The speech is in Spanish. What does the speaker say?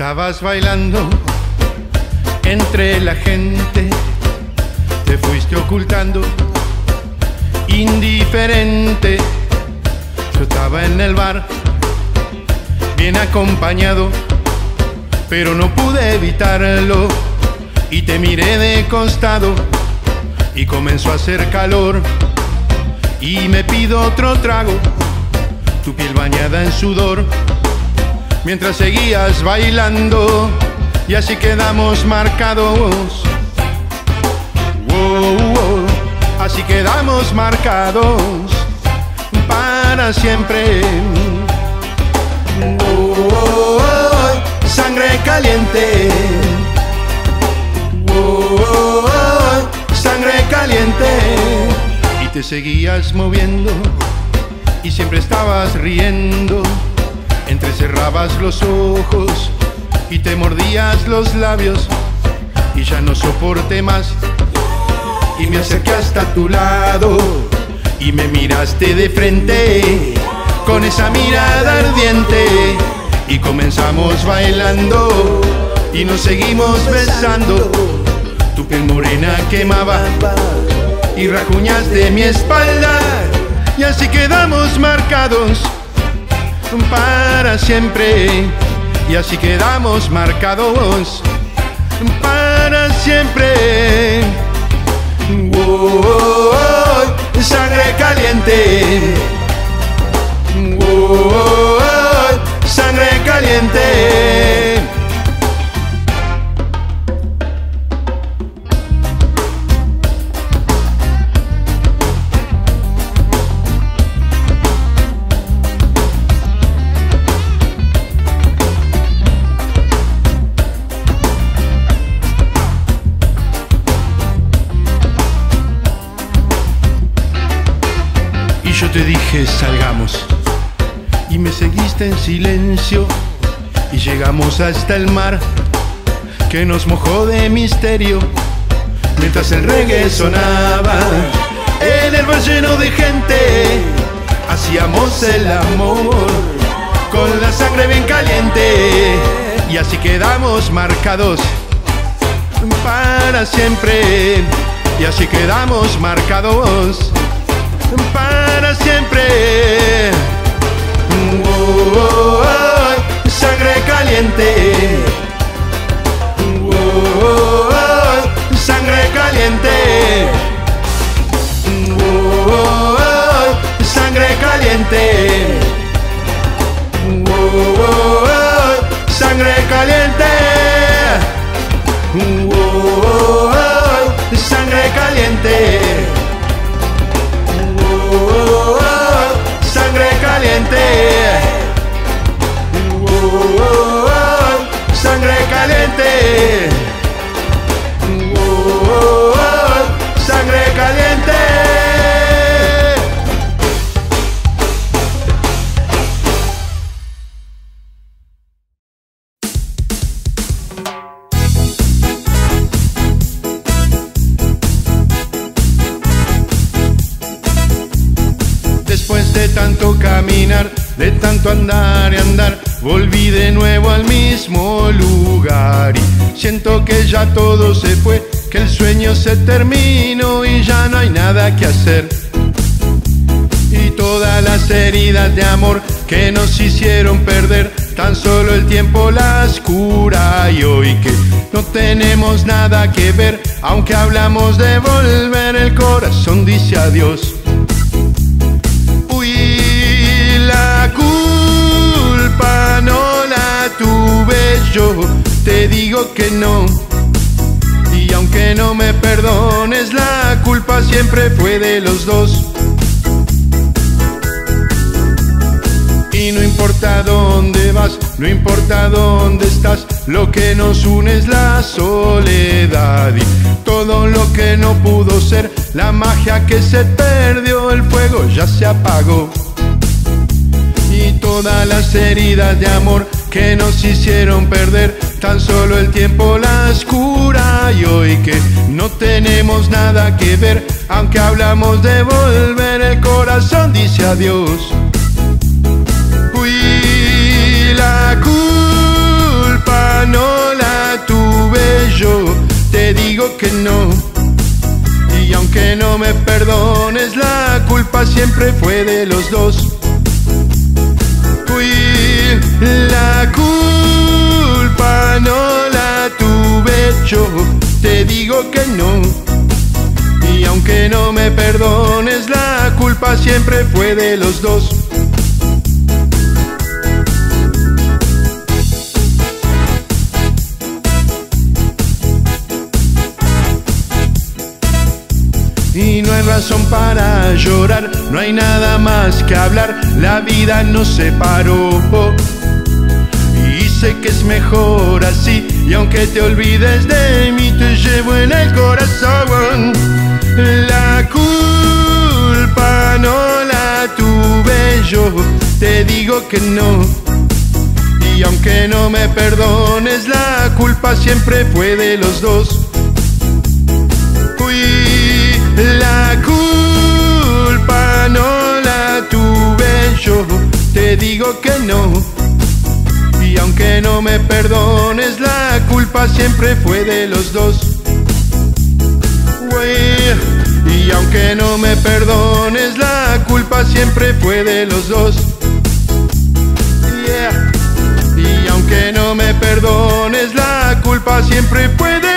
estabas bailando entre la gente, te fuiste ocultando, indiferente. Yo estaba en el bar, bien acompañado, pero no pude evitarlo y te miré de costado y comenzó a hacer calor y me pido otro trago, tu piel bañada en sudor, mientras seguías bailando y así quedamos marcados. Wow, wow, así quedamos marcados para siempre. Oh, sangre caliente. Oh, sangre caliente. Y te seguías moviendo y siempre estabas riendo. Entrecerrabas los ojos y te mordías los labios y ya no soporté más y me acerqué hasta tu lado y me miraste de frente con esa mirada ardiente y comenzamos bailando y nos seguimos besando. Tu piel morena quemaba y rajuñaste mi espalda y así quedamos marcados para siempre. Y así quedamos marcados para siempre. Oh, sangre caliente. Oh, sangre caliente. Yo te dije salgamos y me seguiste en silencio y llegamos hasta el mar que nos mojó de misterio mientras el reggae sonaba en el bar lleno de gente. Hacíamos el amor con la sangre bien caliente y así quedamos marcados para siempre. Y así quedamos marcados para siempre. Oh, sangre caliente. Oh, sangre caliente. Oh, sangre caliente. Oh, sangre caliente. Oh, sangre caliente. Oh, sangre caliente. Oh, sangre caliente. Oh, sangre caliente. Después de tanto caminar, de tanto andar y andar, volví de nuevo al mismo lugar y siento que ya todo se fue, que el sueño se terminó y ya no hay nada que hacer. Y todas las heridas de amor que nos hicieron perder, tan solo el tiempo las cura. Y hoy que no tenemos nada que ver, aunque hablamos de volver, el corazón dice adiós. La culpa no la tuve yo, te digo que no. Y aunque no me perdones, la culpa siempre fue de los dos. Y no importa dónde vas, no importa dónde estás, lo que nos une es la soledad. Y todo lo que no pudo ser, la magia que se perdió, el fuego ya se apagó. Y todas las heridas de amor que nos hicieron perder, tan solo el tiempo las cura. Y hoy que no tenemos nada que ver, aunque hablamos de volver, el corazón dice adiós. Uy, la culpa culpa no la tuve yo, te digo que no. Y aunque no me perdones, la culpa siempre fue de los dos. Uy, la culpa no la tuve yo, te digo que no. Y aunque no me perdones, la culpa siempre fue de los dos. Y no hay razón para llorar, no hay nada más que hablar, la vida nos separó. Y sé que es mejor así, y aunque te olvides de mí, te llevo en el corazón. La culpa no la tuve yo, te digo que no. Y aunque no me perdones, la culpa siempre fue de los dos. La culpa no la tuve yo, te digo que no. Y aunque no me perdones, la culpa siempre fue de los dos. Y aunque no me perdones, la culpa siempre fue de los dos. Y aunque no me perdones, la culpa siempre fue de